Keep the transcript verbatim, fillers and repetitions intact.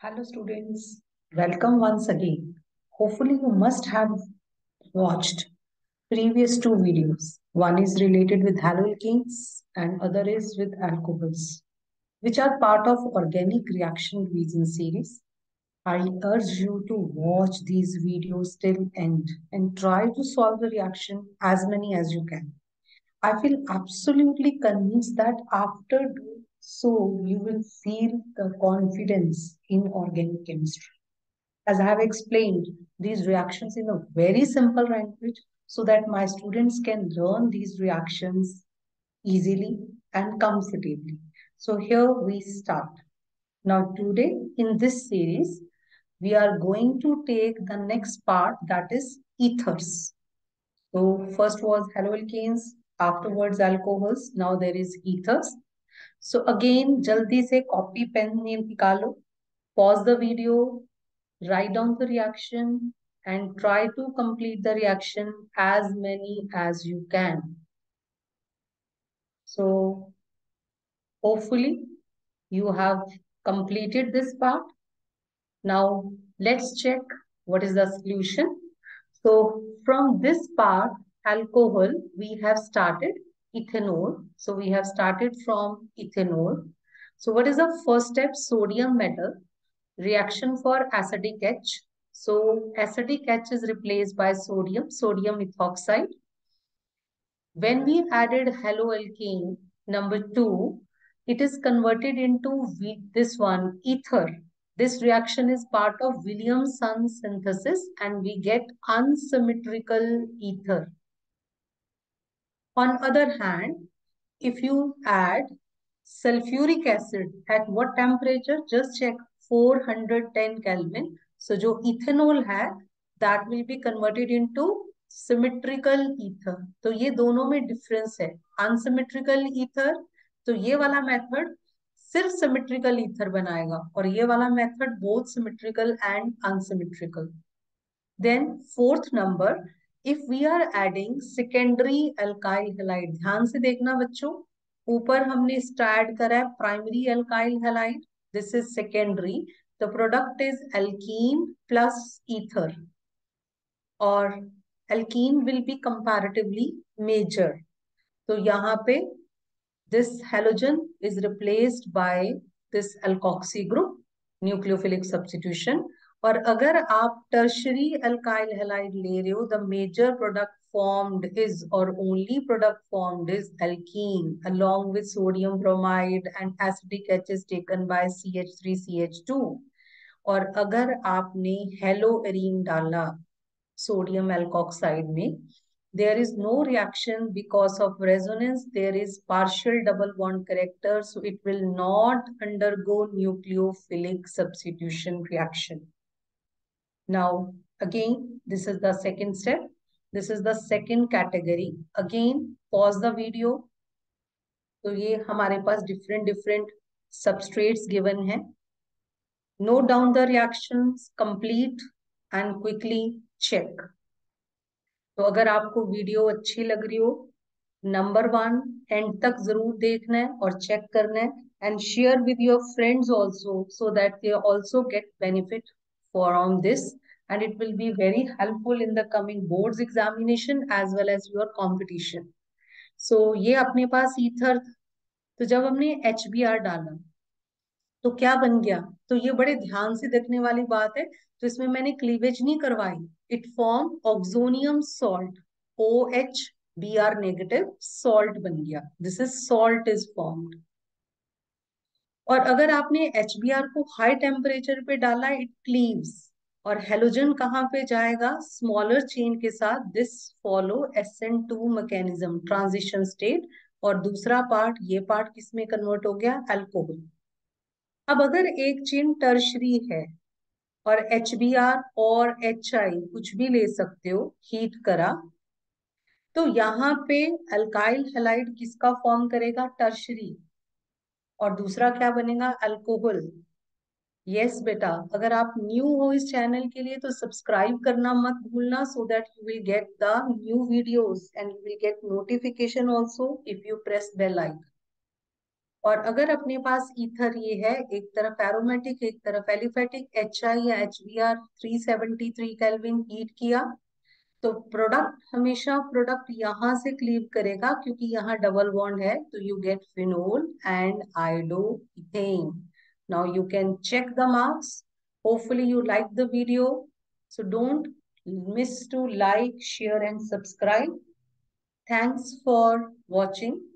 Hello students, welcome once again. Hopefully you must have watched previous two videos. One is related with haloalkanes and other is with alcohols, which are part of organic reaction reason series. I urge you to watch these videos till end and try to solve the reaction as many as you can. I feel absolutely convinced that after doing so, you will feel the confidence in organic chemistry. As I have explained these reactions in a very simple language so that my students can learn these reactions easily and comfortably. So here we start. Now today in this series, we are going to take the next part, that is ethers. So first was haloalkanes, afterwards alcohols, now there is ethers. So again, jaldi se copy pen nikalo, pause the video, write down the reaction and try to complete the reaction as many as you can. So hopefully you have completed this part. Now let's check what is the solution. So from this part, alcohol, we have started ethanol. So we have started from ethanol. So what is the first step? Sodium metal. Reaction for acidic H. So acidic H is replaced by sodium, sodium ethoxide. When we added haloalkane number two, it is converted into this one, ether. This reaction is part of Williamson synthesis and we get unsymmetrical ether. On other hand, if you add sulfuric acid at what temperature? Just check, four hundred ten Kelvin. So जो ethanol है, that will be converted into symmetrical ether. तो ये दोनों में difference है. Unsymmetrical ether, तो ये वाला method सिर्फ symmetrical ether बनाएगा और ये वाला method both symmetrical and unsymmetrical. Then fourth number, if we are adding secondary alkyl halide, ध्यान से देखना बच्चों, ऊपर हमने स्टार्ट करा है primary alkyl halide, this is secondary, the product is alkene plus ether और alkene will be comparatively major. तो यहाँ पे this halogen is replaced by this alkoxy group, nucleophilic substitution. और अगर आप tertiary alkyl halide ले रहे हो, the major product formed is or only product formed is alkene along with sodium bromide and acidic H is taken by C H three C H two. और अगर आपने haloarine डाला sodium alkoxide में, there is no reaction because of resonance. There is partial double bond character, so it will not undergo nucleophilic substitution reaction. Now, again, this is the second step. This is the second category. Again, pause the video. तो ये हमारे पास different different substrates given हैं. Note down the reactions, complete and quickly check. तो अगर आपको video अच्छी लग रही हो, नंबर वन एंड तक जरूर देखना है और चेक करना है and share with your friends also so that they also get benefit from this and it will be very helpful in the coming boards examination as well as your competition. So ये अपने पास ether, तो जब हमने H B are डाला तो क्या बन गया? तो ये बड़े ध्यान से देखने वाली बात है. तो इसमें मैंने क्लीवेज नहीं करवाई. It form oxonium salt, O H B R negative salt बन गया. This is salt is formed. और अगर आपने एच बी आर को हाई टेम्परेचर पे डाला, इट क्लीव्स. और हेलोजन कहाँ पे जाएगा? स्मॉलर चेन के साथ. This follow S N two mechanism, transition state. और दूसरा पार्ट, ये पार्ट किसमें कन्वर्ट हो गया? अल्कोहल. अब अगर एक चेन टर्शरी है और एच बी आर और एच आई कुछ भी ले सकते हो, हीट करा, तो यहाँ पे अल्काइल हैलाइड किसका फॉर्म करेगा? टर्शरी. और दूसरा क्या बनेगा? अल्कोहल. यस बेटा, अगर आप न्यू हो इस चैनल के लिए तो सब्सक्राइब करना मत भूलना, so that you will get the new videos and you will get notification also if you press bell icon. और अगर अपने पास ईथर ये है, एक तरफ एरोमेटिक एक तरफ एलिफेटिक, एच आई या H B R three seventy three kelvin heat किया, तो प्रोडक्ट हमेशा प्रोडक्ट यहाँ से क्लीव करेगा क्योंकि यहाँ डबल बॉन्ड है, तो you get phenol and iodoethane. Now you can check the marks. Hopefully you like the video, so don't miss to like, share and subscribe. Thanks for watching.